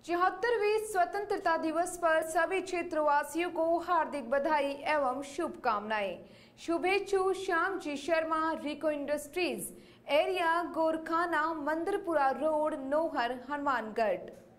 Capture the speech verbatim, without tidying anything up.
चौहत्तरवें स्वतंत्रता दिवस पर सभी क्षेत्रवासियों को हार्दिक बधाई एवं शुभकामनाएं। शुभेच्छु Shyam ji Sharma, RIICO industries, area Gorkhana, Mandirpura road, Nohar, Hanumangarh.